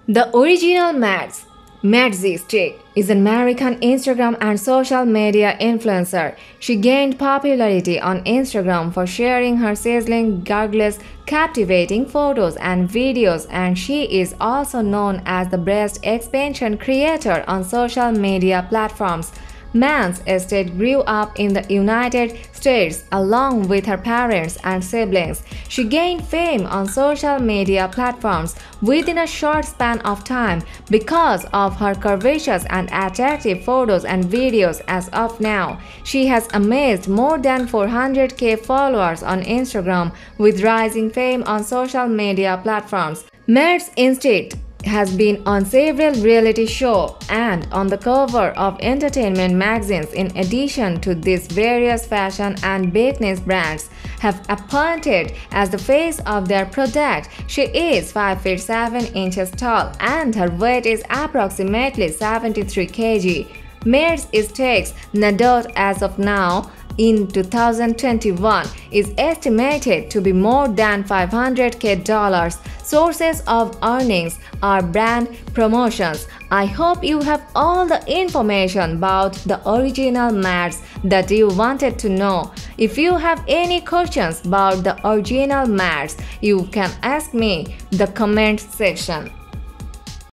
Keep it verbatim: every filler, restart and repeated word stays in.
The original Mads, Madzi Stick, is an American Instagram and social media influencer. She gained popularity on Instagram for sharing her sizzling, gargless, captivating photos and videos, and she is also known as the breast expansion creator on social media platforms. Mans Estate grew up in the United States along with her parents and siblings. She gained fame on social media platforms within a short span of time because of her curvaceous and attractive photos and videos. As of now, she has amassed more than four hundred K followers on Instagram with rising fame on social media platforms. Mads Instinct has been on several reality shows and on the cover of entertainment magazines. In addition to this, various fashion and business brands have appointed as the face of their product. She is five feet seven inches tall and her weight is approximately seventy-three kilograms. Mads Stick's net worth as of now in two thousand twenty-one is estimated to be more than five hundred K dollars. Sources of earnings are brand promotions. I hope you have all the information about the original Mads that you wanted to know. If you have any questions about the original Mads, you can ask me in the comment section.